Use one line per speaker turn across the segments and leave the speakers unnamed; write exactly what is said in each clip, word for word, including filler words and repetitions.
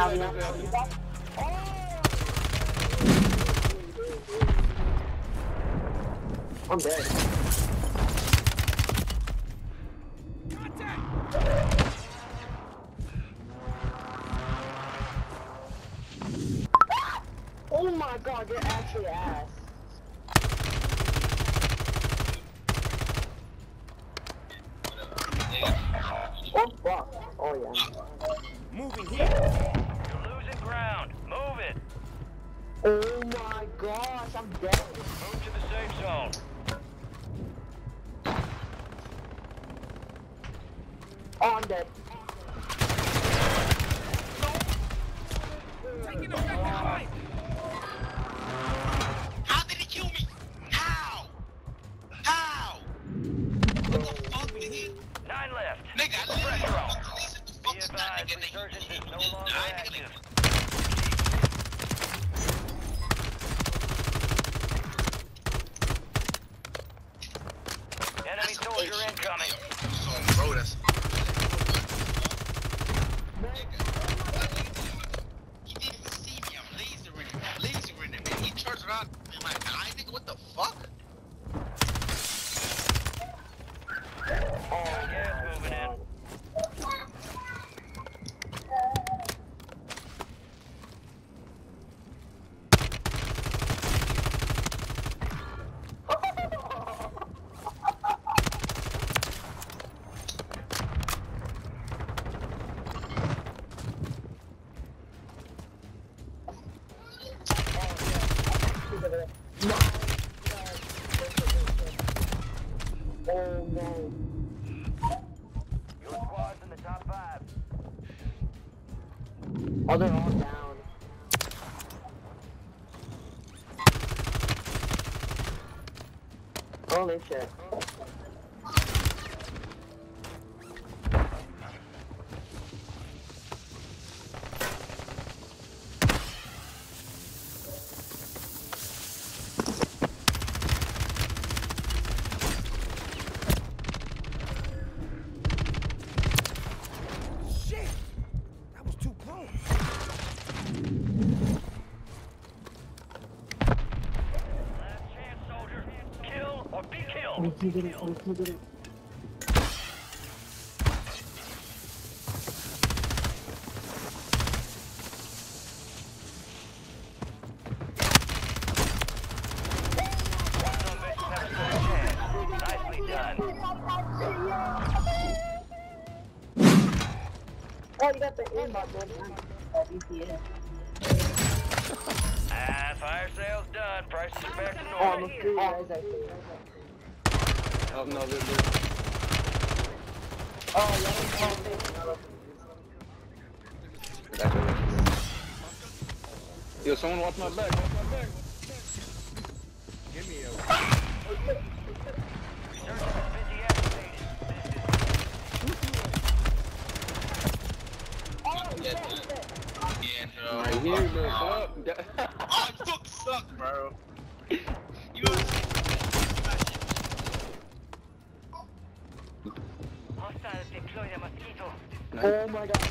Behind me, behind me. I'm dead. Oh my god, you're actually ass. Oh fuck. Oh yeah.
Moving here. You're losing ground. Move it.
Oh my gosh, I'm dead.
Move to the safe zone.
Oh, I'm dead.
Taking effective fire.
How did he kill me? How? How? What the fuck, nigga?
Nine left.
Nigga, I
Pressure on.
literally
Be advised, resurgence is no longer active. Enemy soldier incoming.
Bro, that's... He didn't even see me. I'm lasering him. I'm lasering him. And he turns around in my eye, nigga. What the fuck?
Oh,
Gas moving in.
Oh no.
Your squad's in the top five.
Oh, they're all down. Holy shit.
Shit! That was too close. Last chance, soldier. Kill or be killed.
We can get it, we can get it.
Warzone missions have a second chance. Nicely done.
Oh, you got the aimbot, man. That B T S.
Ah, fire sale's done. Prices are back to
Oh, I'm
normal.
a free guys, actually.
Oh no, they're, they're...
Oh, yeah,
That's it. Yo, someone watch my back, watch my back. Give me a...
Resurgence is busy activated.
Yeah, no.
Right here, bro. Fuck.
I fucking suck, bro. You know what?
Hostiles deploy the mosquito.
Oh my god.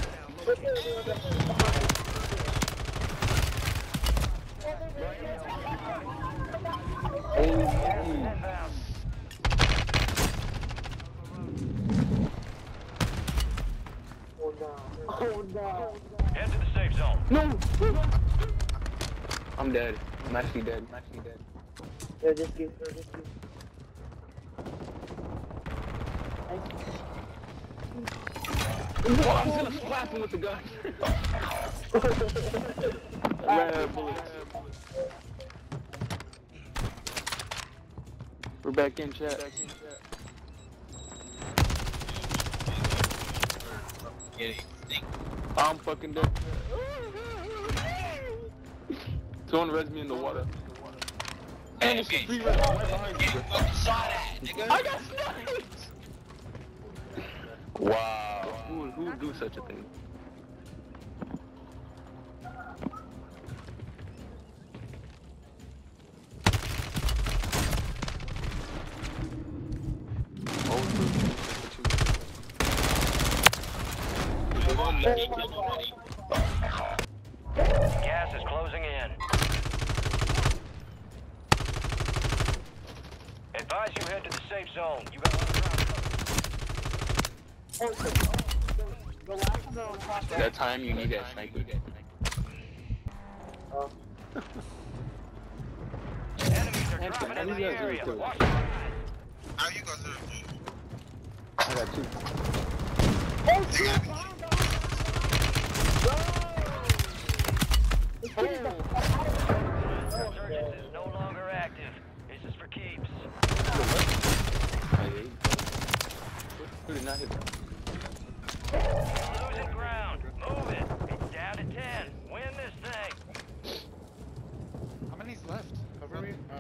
Inbound.
Oh no. Oh no.
Head to the safe zone.
No!
I'm dead. I'm actually dead. I'm actually dead.
Yo, just give, yo, just give.
Oh, I'm gonna slap him with the gun. Ran out of bullets. We're back in chat. Back in chat. I'm fucking dead. Someone res me in the water. And it's a free res right behind you. I got sniped! Wow. Who, who would do such a thing? Oh,
safe zone. You got one
Oh, so, the last one that was crossed
That time you need that sniper.
Oh.
Enemies are
Enter,
dropping
I
into
need
the
that
area.
zero
Watch
two.
the skies.
How you gonna do it?
I got two.
Oh, shit!
Resurgence is no longer active. This is for keeps.
Who did not hit that?
Losing ground. Move it. It's down to ten. Win this thing.
How many's left? Cover me. Uh,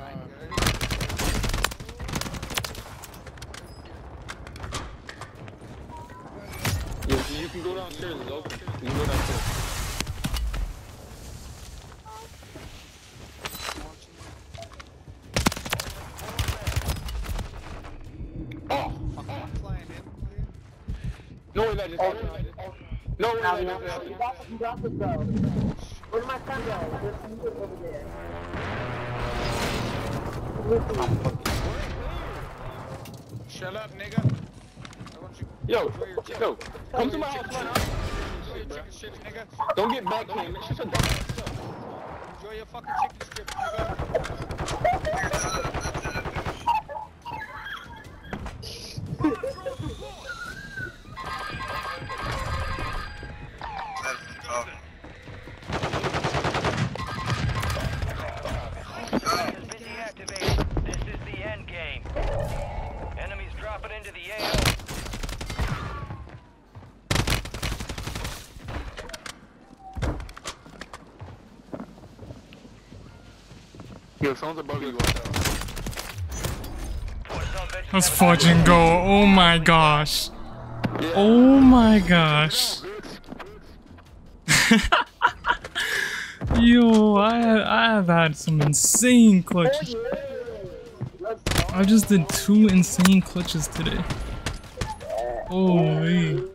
Yeah, so you can go downstairs, it's open. You can go downstairs. Oh!
fucking flying in, please.
No way that just happened. No way
Now,
that
you
just
got,
happened.
you got, you got this, though. Where did my son go? There's some shit over there.
Shut up, nigga. I want you
Yo,
enjoy your chicken.
yo, come to my house
Enjoy
right
your
now.
chicken strips, nigga.
Don't get back cam, man. Shut your dumb ass up.
Enjoy your fucking chicken strips, nigga.
Has been deactivated. This is the end game. Enemies dropping into the A O.
Yo, someone's above you.
Let's fucking go. Oh my gosh. Oh my gosh. Yo, I have, I have had some insane clutches. I just did two insane clutches today. Holy.